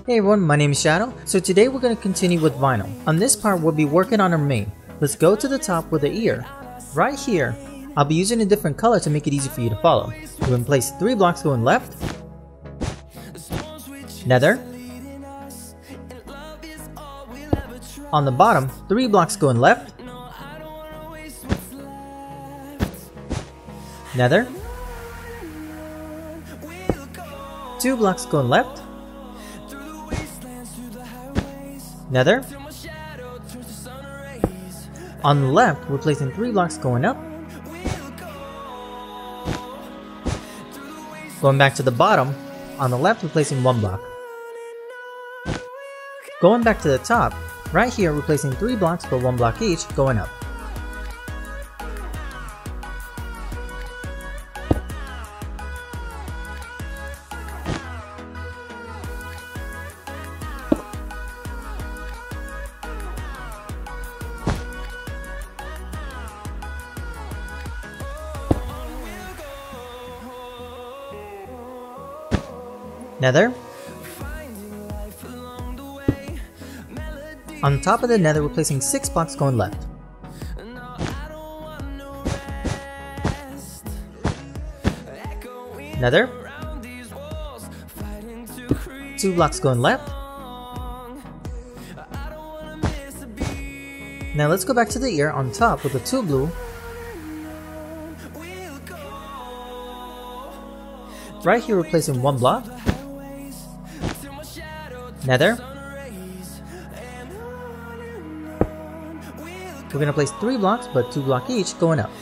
Hey everyone, my name is Shadow. So today we're going to continue with vinyl. On this part we'll be working on our main. Let's go to the top with the ear. Right here, I'll be using a different color to make it easy for you to follow. We're going to place 3 blocks going left, Nether. On the bottom, 3 blocks going left, Nether. 2 blocks going left, Nether. On the left, we're placing 3 blocks going up. Going back to the bottom, on the left we're placing 1 block. Going back to the top, right here we're placing 3 blocks for 1 block each, going up. Nether. On top of the nether we're placing 6 blocks going left. Nether. 2 blocks going left. Now let's go back to the ear on top with the 2 blue. Right here we're placing 1 block. Nether. We're going to place 3 blocks, but 2 blocks each going up.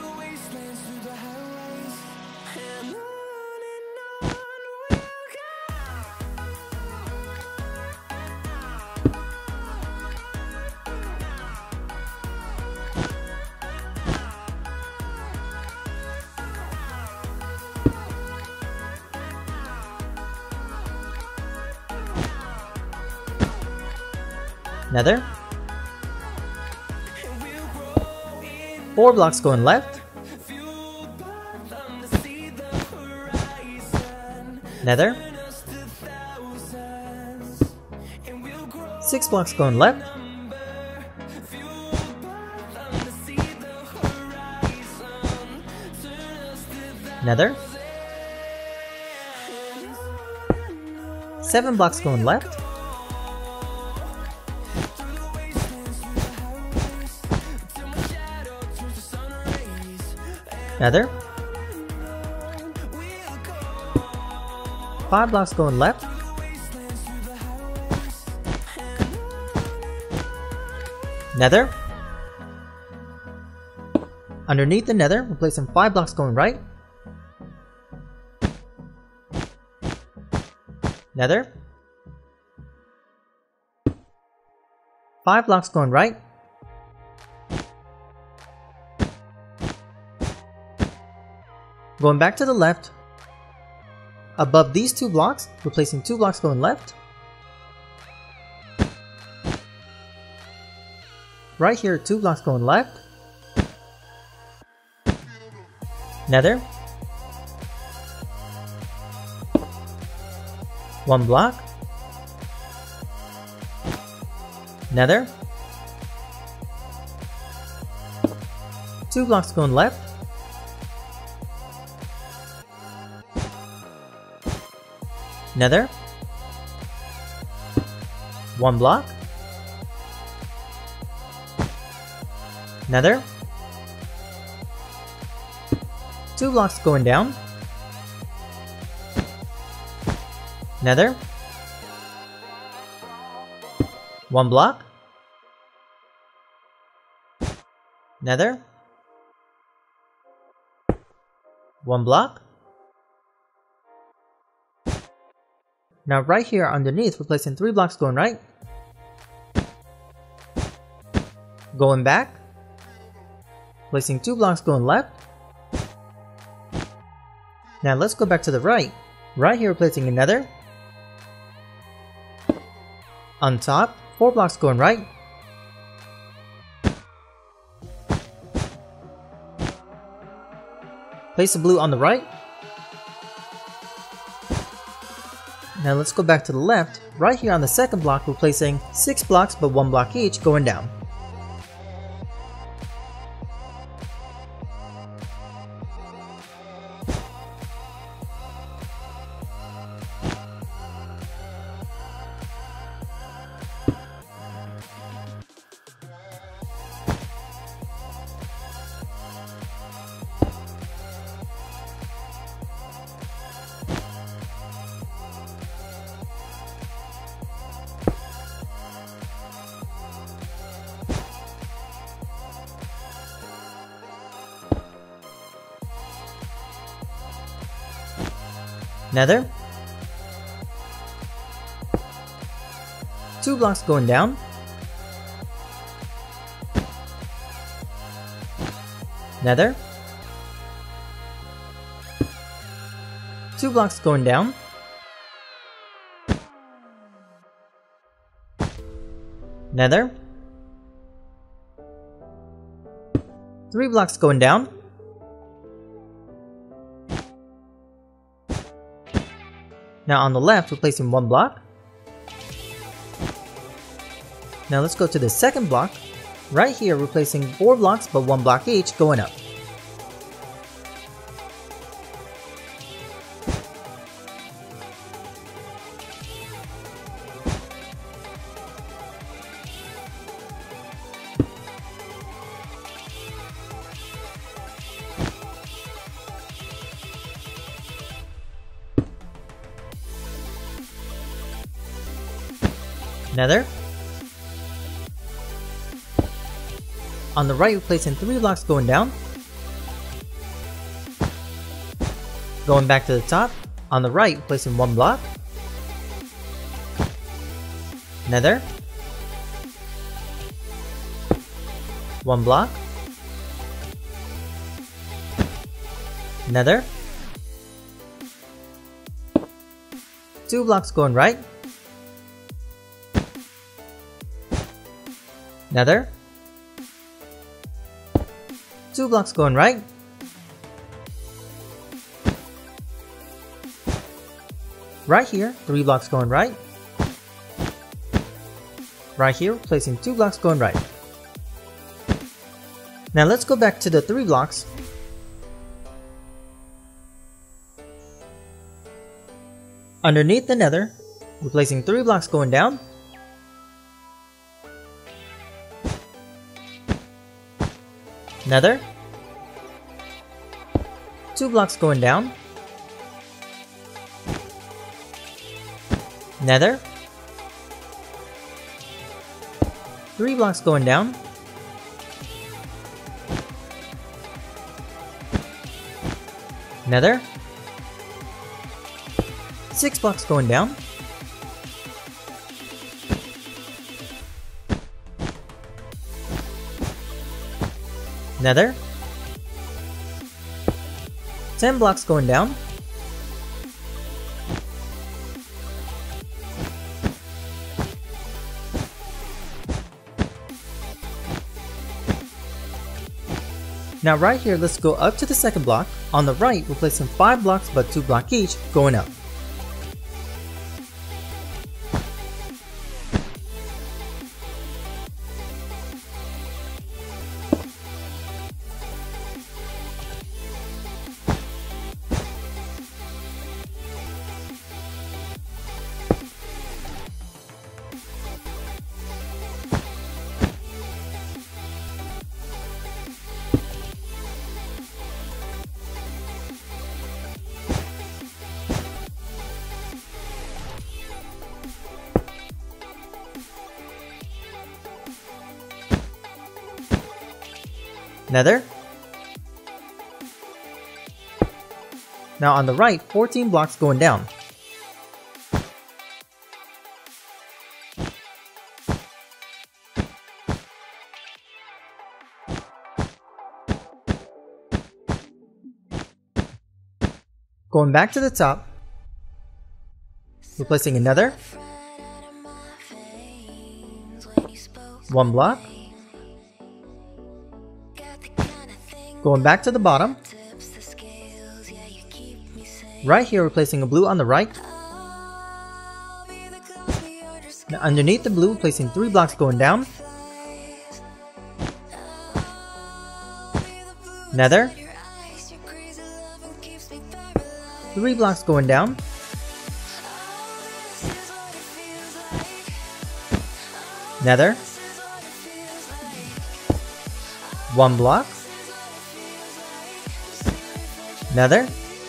Nether. 4 blocks going left. Nether. 6 blocks going left. Nether. 7 blocks going left. Nether. 5 blocks going left. Nether. Underneath the nether, we're placing 5 blocks going right. Nether. 5 blocks going right. Going back to the left, above these 2 blocks, we're placing 2 blocks going left. Right here, 2 blocks going left. Nether. 1 block. Nether. 2 blocks going left. Nether. 1 block. Nether. 2 blocks going down. Nether. 1 block. Nether. 1 block. Now right here underneath we're placing 3 blocks going right. Going back. Placing 2 blocks going left. Now let's go back to the right. Right here we're placing a nether. On top, 4 blocks going right. Place the blue on the right. Now let's go back to the left, right here on the second block, replacing 6 blocks but 1 block each going down. Nether. 2 blocks going down. Nether. 2 blocks going down. Nether. 3 blocks going down. Now on the left, replacing 1 block. Now let's go to the second block. Right here, replacing 4 blocks but 1 block each going up. Nether. On the right, replacing 3 blocks going down. Going back to the top. On the right, replacing 1 block. Nether. 1 block. Nether. 2 blocks going right. Nether. 2 blocks going right. Right here, 3 blocks going right. Right here, placing 2 blocks going right. Now let's go back to the 3 blocks. Underneath the nether, replacing 3 blocks going down. Nether. 2 blocks going down. Nether. 3 blocks going down. Nether. 6 blocks going down. Nether. 10 blocks going down. Now right here, let's go up to the second block. On the right, replacing 5 blocks but 2 blocks each going up. Nether. Now on the right, 14 blocks going down. Going back to the top, replacing another 1 block. Going back to the bottom. Right here, replacing a blue on the right. Now underneath the blue, placing 3 blocks going down. Nether. 3 blocks going down. Nether. 1 block. Nether.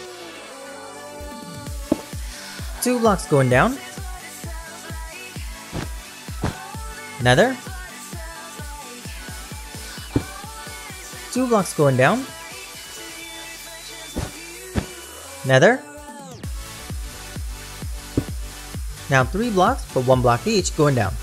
2 blocks going down. Nether. 2 blocks going down. Nether. Now 3 blocks, but 1 block each going down.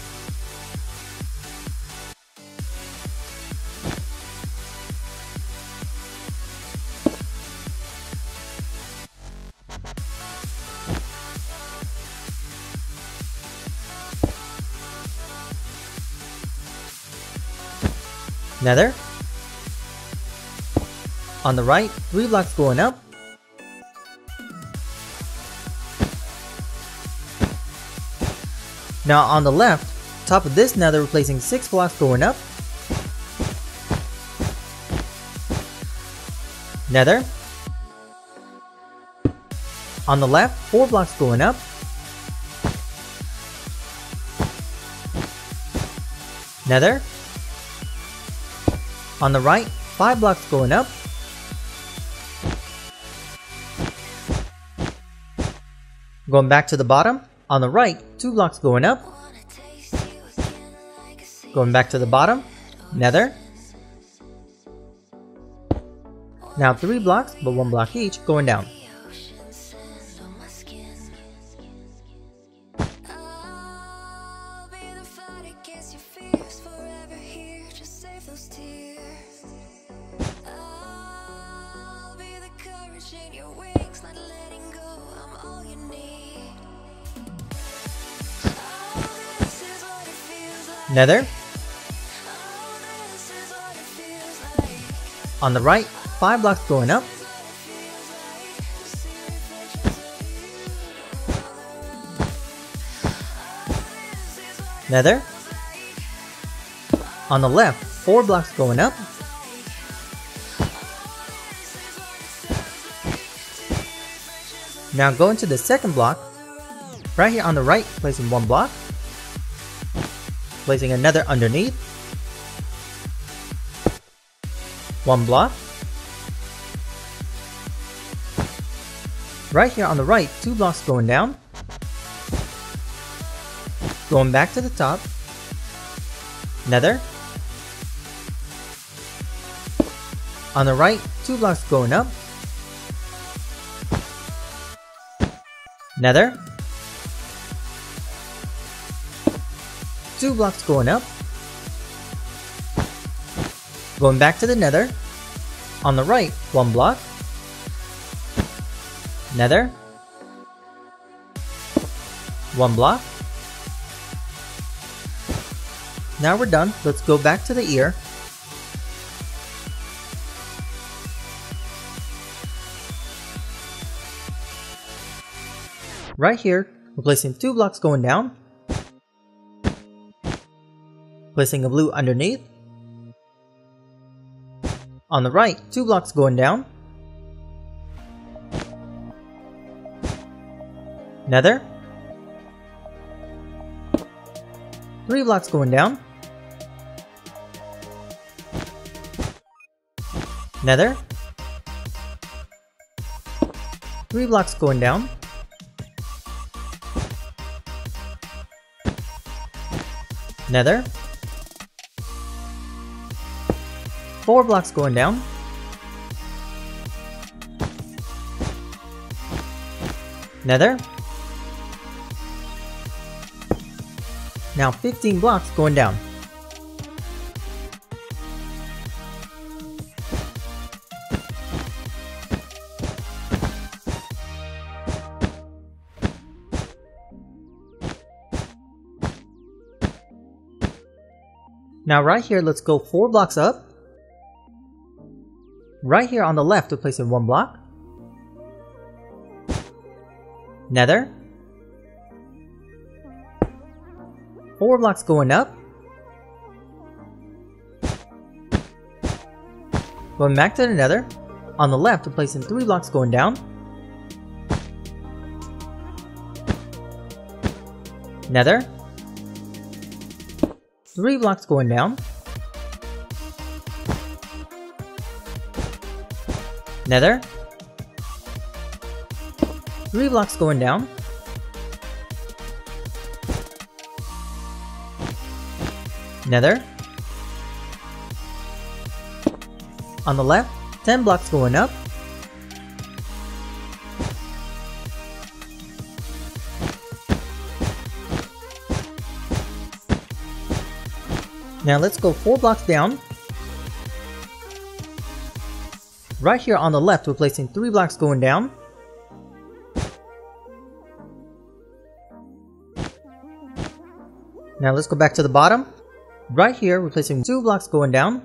Nether. On the right, 3 blocks going up. Now on the left, top of this nether, replacing 6 blocks going up. Nether. On the left, 4 blocks going up. Nether. On the right, 5 blocks going up. Going back to the bottom, on the right, 2 blocks going up. Going back to the bottom, nether. Now 3 blocks, but 1 block each, going down. Nether. On the right, 5 blocks going up. Nether. On the left, 4 blocks going up. Now go into the second block. Right here on the right, placing 1 block. Placing another underneath. 1 block. Right here on the right, 2 blocks going down. Going back to the top. Nether. On the right, 2 blocks going up. Nether. 2 blocks going up. Going back to the nether. On the right, 1 block. Nether. 1 block. Now we're done. Let's go back to the ear. Right here, we're placing 2 blocks going down. Placing a blue underneath. On the right, 2 blocks going down. Nether. 3 blocks going down. Nether. 3 blocks going down. Nether. 4 blocks going down. Nether. Now 15 blocks going down. Now right here, let's go 4 blocks up. Right here on the left, we're placing 1 block. 4 blocks going up. Going back to the Nether. On the left, we're placing 3 blocks going down. Nether. 3 blocks going down. Nether. 3 blocks going down. Nether. On the left, 10 blocks going up. Now let's go 4 blocks down. Right here on the left, we're placing 3 blocks going down. Now let's go back to the bottom. Right here, we're placing 2 blocks going down.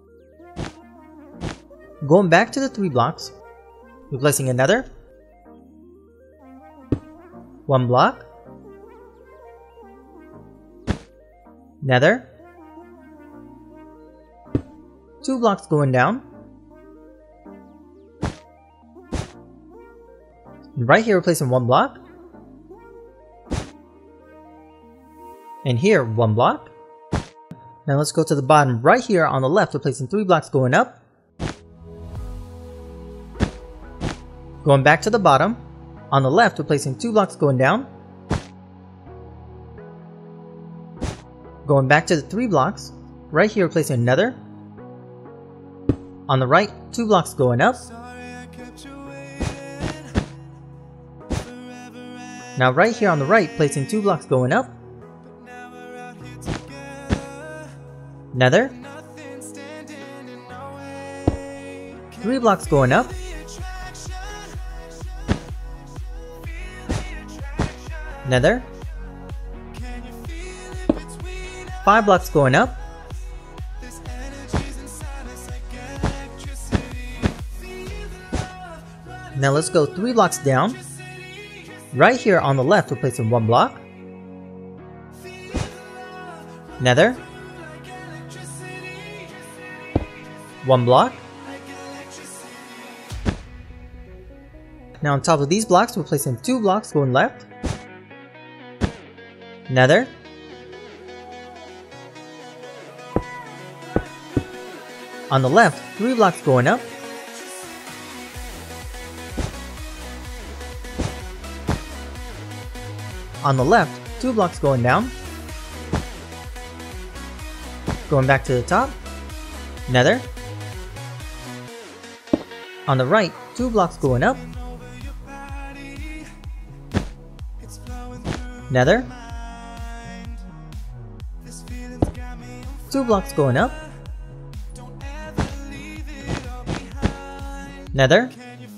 Going back to the 3 blocks, we're placing another 1 block. Nether. 2 blocks going down. And right here, we're placing 1 block. And here, 1 block. Now let's go to the bottom. Right here on the left, we're placing 3 blocks going up. Going back to the bottom. On the left, we're placing 2 blocks going down. Going back to the 3 blocks. Right here, we're placing another. On the right, 2 blocks going up. Now right here on the right, placing 2 blocks going up. Nether. 3 blocks going up. Nether. 5 blocks going up. Now let's go 3 blocks down. Right here on the left, we're placing 1 block. Nether. 1 block. Now on top of these blocks, we're placing 2 blocks going left. Nether. On the left, 3 blocks going up. On the left, 2 blocks going down. Going back to the top. Nether. On the right, 2 blocks going up. Nether. 2 blocks going up. Nether.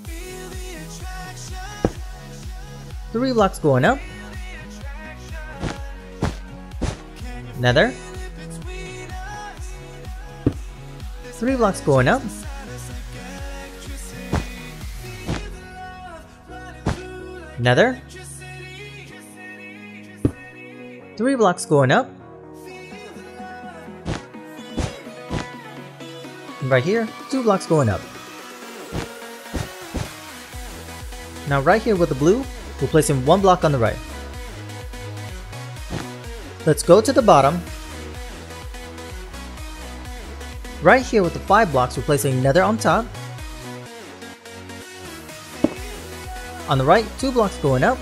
3 blocks going up. Nether. 3 blocks going up. Nether. 3 blocks going up. And right here, 2 blocks going up. Now right here with the blue, we're placing 1 block on the right. Let's go to the bottom. Right here with the 5 blocks, we're placing Nether on top. On the right, 2 blocks going up.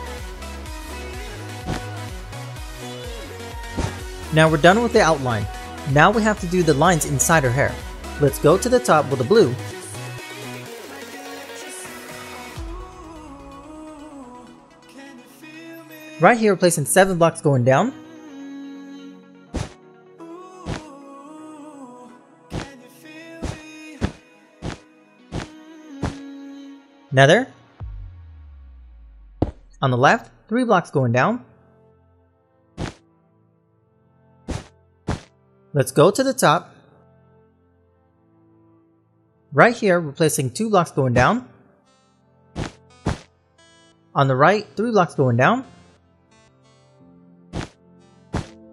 Now we're done with the outline. Now we have to do the lines inside her hair. Let's go to the top with the blue. Right here, we're placing 7 blocks going down. Nether. On the left, 3 blocks going down. Let's go to the top. Right here, we're placing 2 blocks going down. On the right, 3 blocks going down.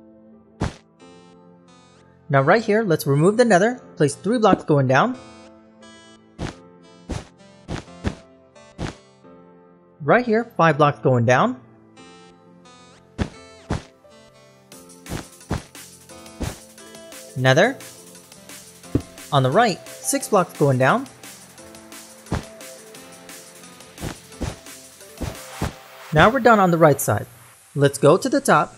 Now right here, let's remove the nether, place 3 blocks going down. Right here, 5 blocks going down. Nether. On the right, 6 blocks going down. Now we're done on the right side. Let's go to the top.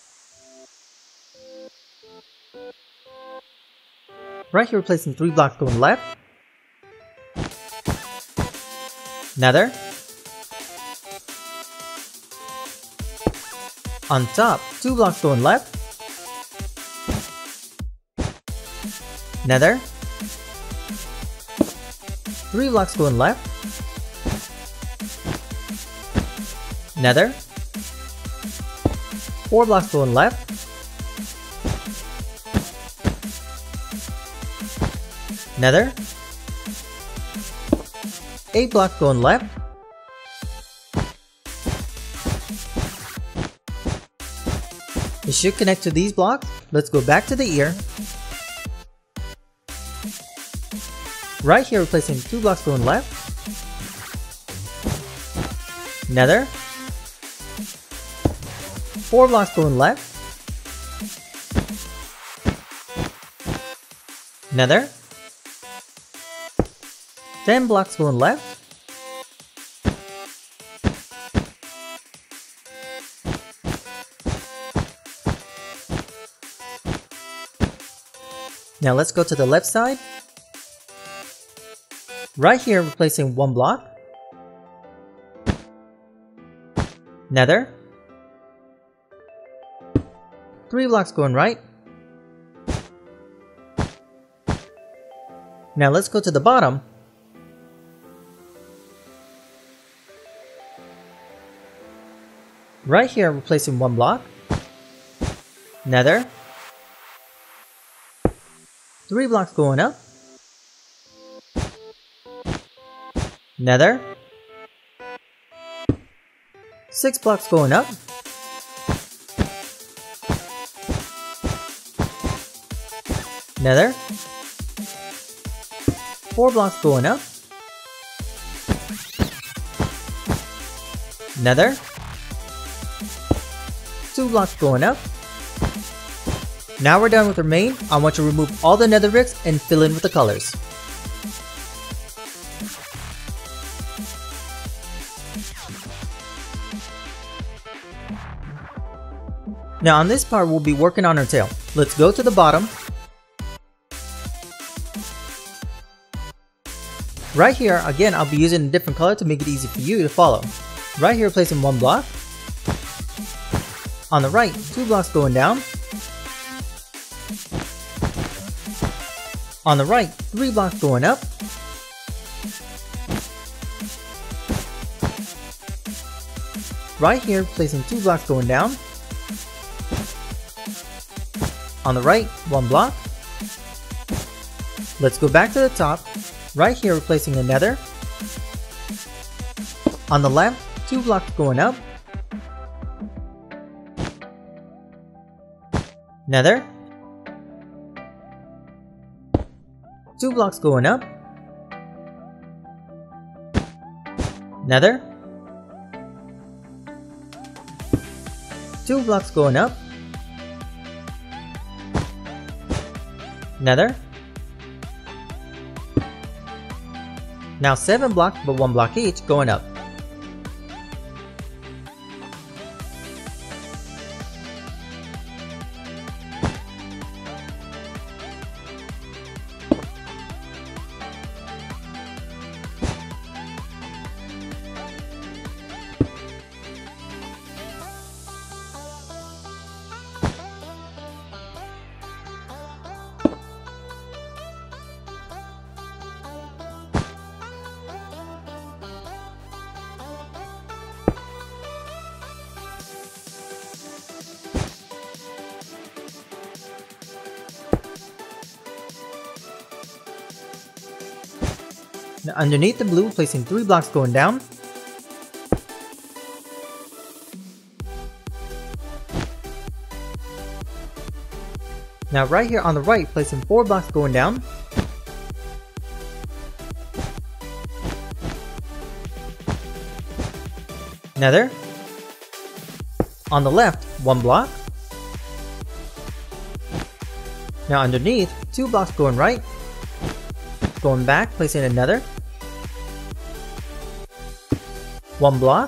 Right here, we're placing 3 blocks going left. Nether. On top, 2 blocks going left. Nether. 3 blocks going left. Nether. 4 blocks going left. Nether. 8 blocks going left. It should connect to these blocks. Let's go back to the ear. Right here, we're placing 2 blocks going left. Nether. 4 blocks going left. Nether. 10 blocks going left. Now let's go to the left side. Right here, we're placing 1 block. Nether. 3 blocks going right. Now let's go to the bottom. Right here, we're placing 1 block. Nether. 3 blocks going up. Nether. 6 blocks going up. Nether. 4 blocks going up. Nether. 2 blocks going up. Now we're done with our main. I want you to remove all the nether bricks and fill in with the colors. Now on this part, we'll be working on our tail. Let's go to the bottom. Right here, again, I'll be using a different color to make it easy for you to follow. Right here, placing 1 block. On the right, 2 blocks going down. On the right, 3 blocks going up. Right here, placing 2 blocks going down. On the right, 1 block. Let's go back to the top. Right here, we're placing a nether. On the left, 2 blocks going up. Nether. 2 blocks going up. Nether. 2 blocks going up. Nether. Now 7 blocks, but 1 block each going up. Now underneath the blue, placing 3 blocks going down. Now right here on the right, placing 4 blocks going down. Nether. On the left, 1 block. Now underneath, 2 blocks going right. Going back, placing a nether. 1 block.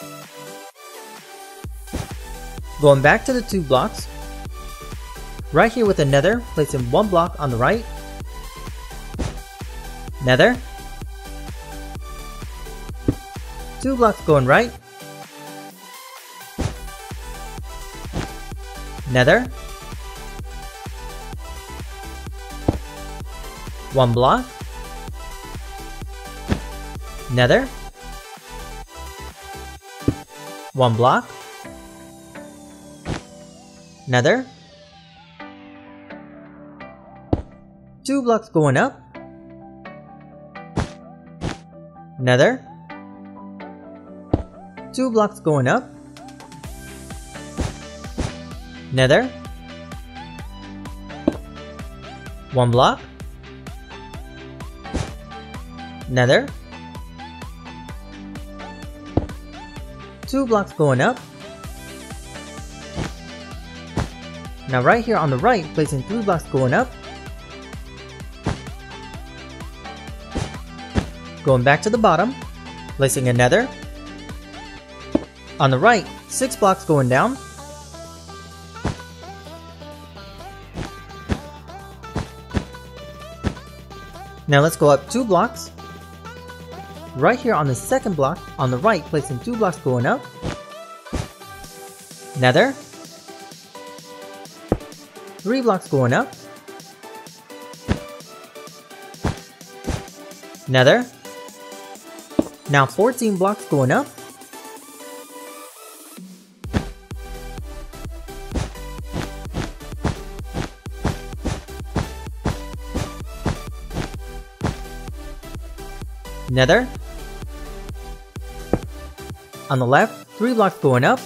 Going back to the 2 blocks. Right here with a nether, placing 1 block on the right. Nether. 2 blocks going right. Nether. 1 block. Nether. 1 block. Nether. 2 blocks going up. Nether. 2 blocks going up. Nether. 1 block. Nether. 2 blocks going up. Now right here on the right, placing 3 blocks going up. Going back to the bottom, placing a nether. On the right, 6 blocks going down. Now let's go up 2 blocks. Right here on the second block, on the right, placing 2 blocks going up. Nether. 3 blocks going up. Nether. Now 14 blocks going up. Nether. On the left, 3 blocks going up.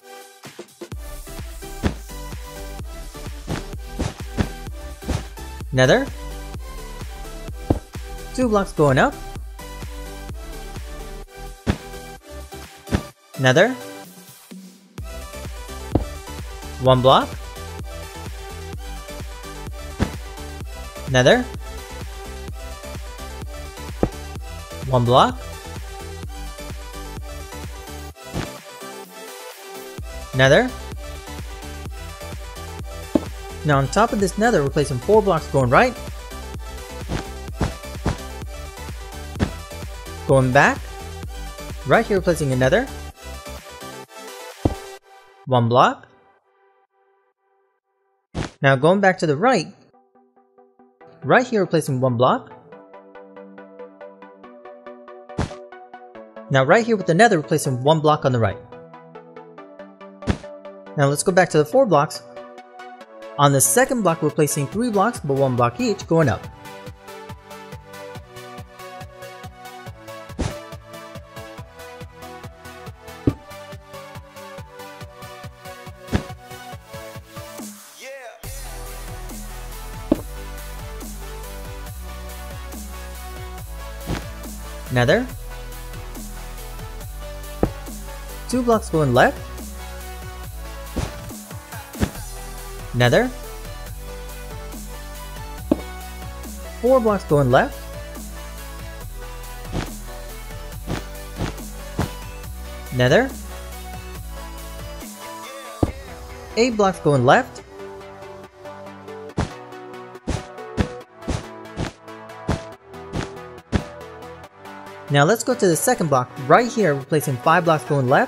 Nether. 2 blocks going up. Nether. 1 block. Nether. 1 block. Nether. Now on top of this nether, we're placing 4 blocks going right. Going back. Right here, we're placing a nether. 1 block. Now going back to the right. Right here, we're placing 1 block. Now right here with the nether, we're placing 1 block on the right. Now let's go back to the 4 blocks. On the second block, we're placing 3 blocks, but 1 block each, going up. Nether. 2 blocks going left. Nether. 4 blocks going left. Nether. 8 blocks going left. Now let's go to the second block. Right here, we're placing 5 blocks going left.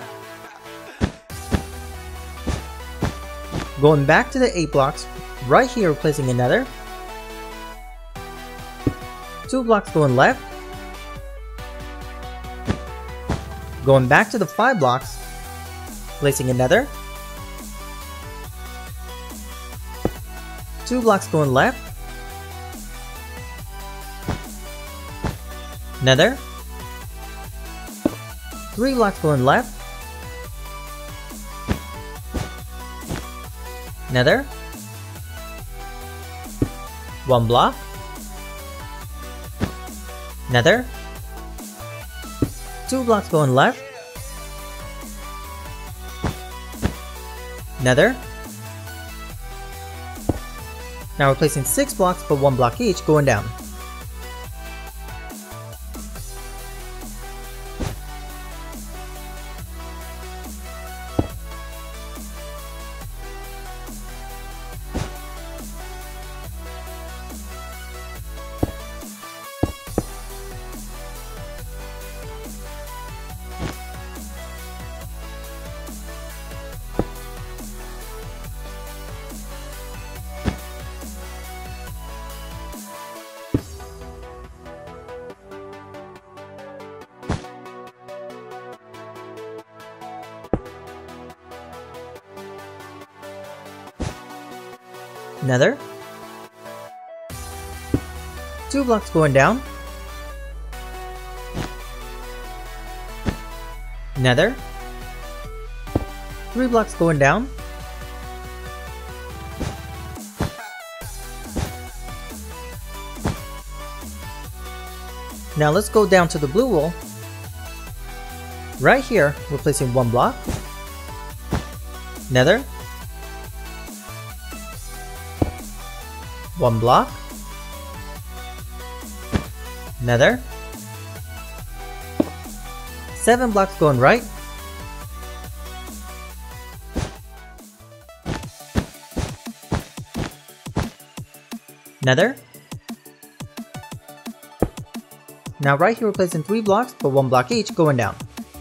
Going back to the 8 blocks. Right here, we're placing a nether. 2 blocks going left. Going back to the 5 blocks. Placing a nether. 2 blocks going left. Nether. 3 blocks going left. Nether. 1 block. Nether. 2 blocks going left. Nether. Now we're placing 6 blocks but 1 block each going down. Nether. 2 blocks going down. Nether. 3 blocks going down. Now let's go down to the blue wall. Right here, we're placing 1 block. Nether. 1 block. Nether. 7 blocks going right. Nether. Now right here we're placing 3 blocks but 1 block each going down.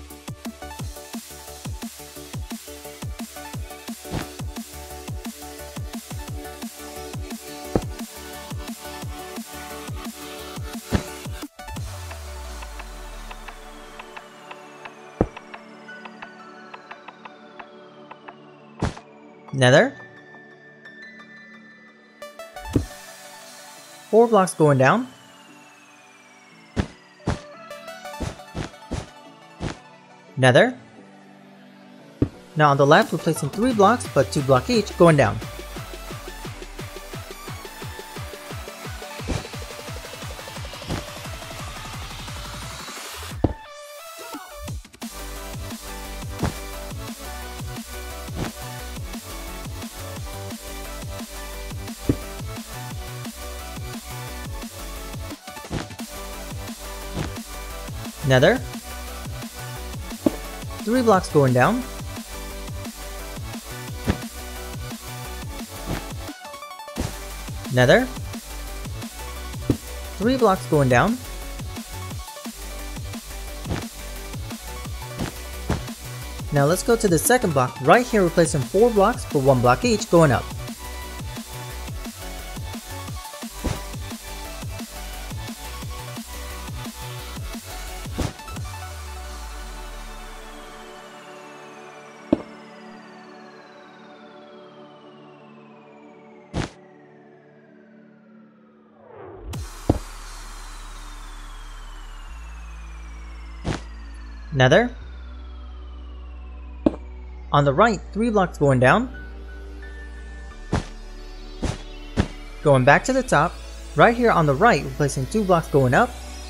Nether. 4 blocks going down. Nether. Now on the left we're placing 3 blocks but 2 blocks each going down. Nether. 3 blocks going down. Nether. 3 blocks going down. Now let's go to the second block. Right here we're placing 4 blocks for 1 block each going up. Nether. On the right, 3 blocks going down. Going back to the top. Right here on the right, we're placing 2 blocks going up.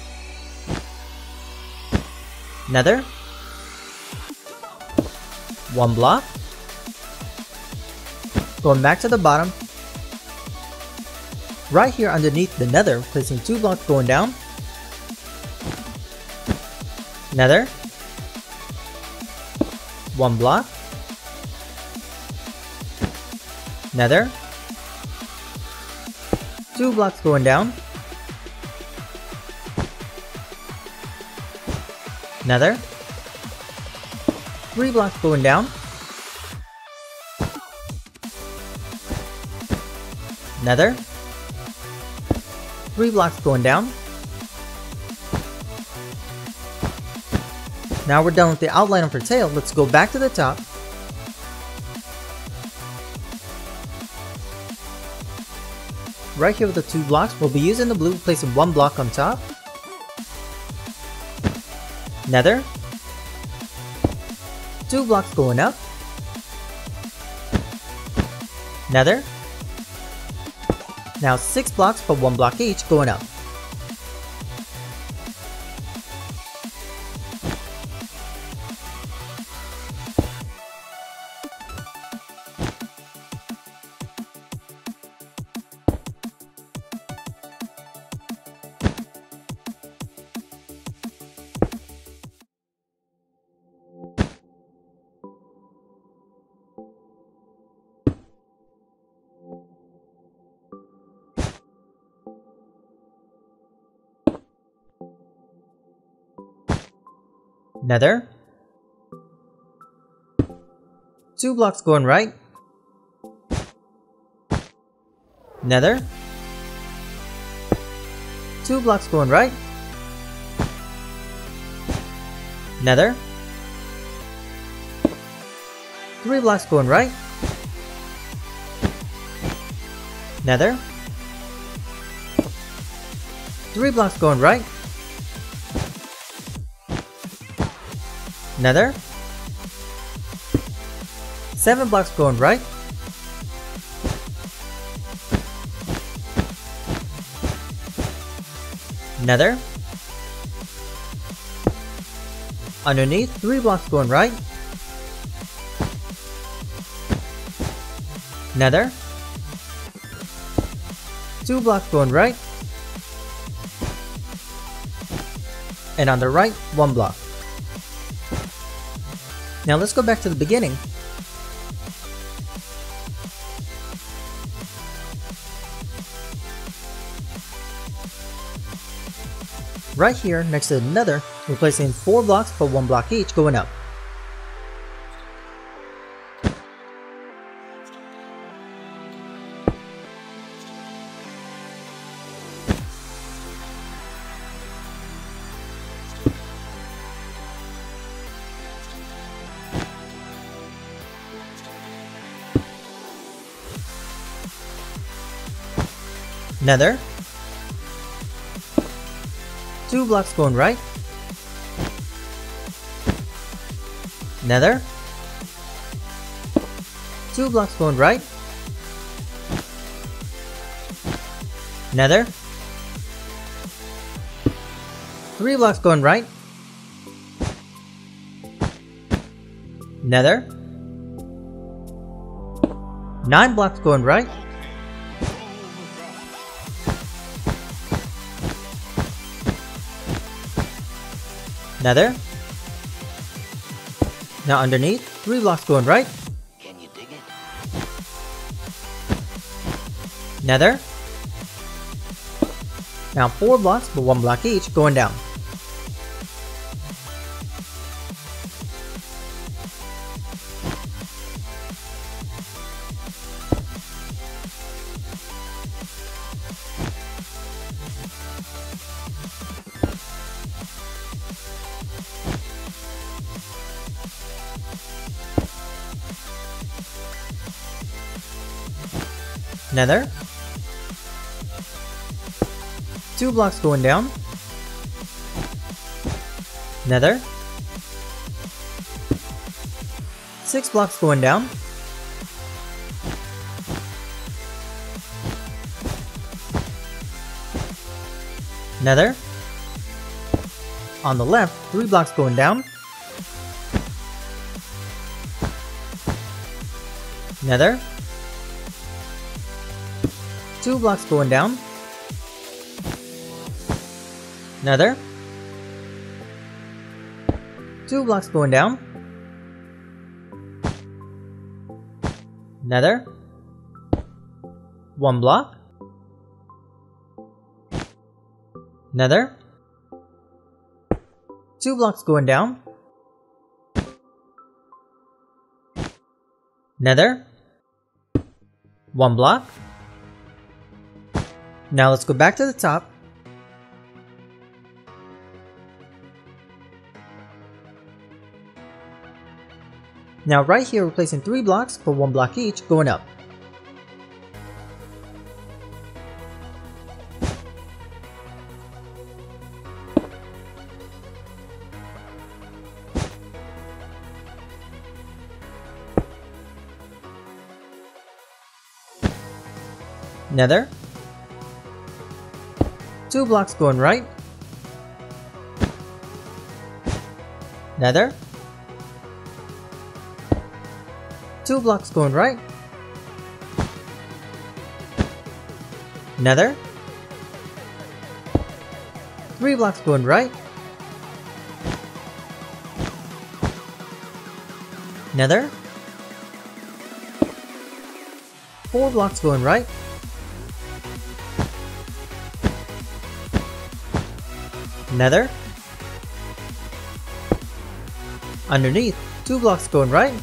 Nether. 1 block. Going back to the bottom. Right here underneath the nether, placing 2 blocks going down. Nether. 1 block. Nether. 2 blocks going down. Nether. 3 blocks going down. Nether. 3 blocks going down. Now we're done with the outline of her tail. Let's go back to the top. Right here with the 2 blocks, we'll be using the blue, placing 1 block on top. Nether. 2 blocks going up. Now 6 blocks but 1 block each going up. Nether. 2 blocks going right. Nether. 2 blocks going right. Nether. 3 blocks going right. Nether. 3 blocks going right. Nether. 7 blocks going right. Nether. Underneath, 3 blocks going right. Nether. 2 blocks going right. And on the right, 1 block. Now let's go back to the beginning. Right here, next to the Nether, we're placing 4 blocks but 1 block each going up. Nether. 2 blocks going right. Nether. 2 blocks going right. Nether. 3 blocks going right. Nether. 9 blocks going right. Nether. Now underneath, 3 blocks going right. Can you dig it? Nether. Now 4 blocks but 1 block each going down. Nether. 2 blocks going down. Nether. 6 blocks going down. Nether. On the left, 3 blocks going down. Nether. 2 blocks going down. Nether. 2 blocks going down. Nether. 1 block. Nether. 2 blocks going down. Nether. 1 block. Now let's go back to the top. Now right here we're placing 3 blocks for 1 block each going up. Nether. 2 blocks going right. Nether. 2 blocks going right. Nether. 3 blocks going right. Nether. 4 blocks going right. Nether. Underneath, 2 blocks going right.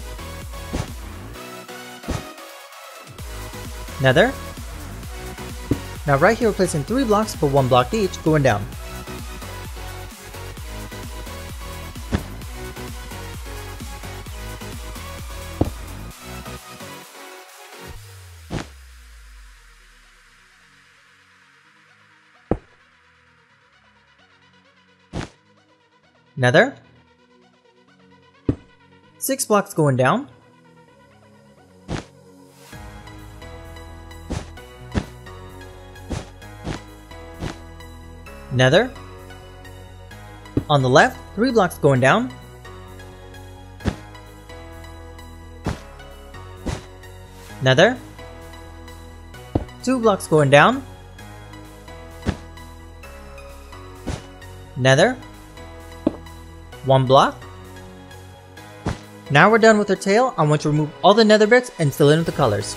Nether. Now right here we're placing 3 blocks for 1 block each going down. Nether. 6 blocks going down. Nether. On the left, 3 blocks going down. Nether. 2 blocks going down. Nether. 1 block. Now we're done with her tail. I want to remove all the nether bricks and fill in with the colors.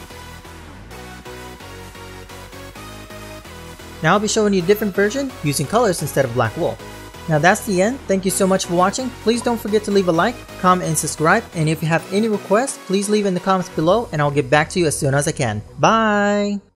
Now I'll be showing you a different version using colors instead of black wool. Now that's the end. Thank you so much for watching. Please don't forget to leave a like, comment, and subscribe. And if you have any requests, please leave in the comments below and I'll get back to you as soon as I can. Bye!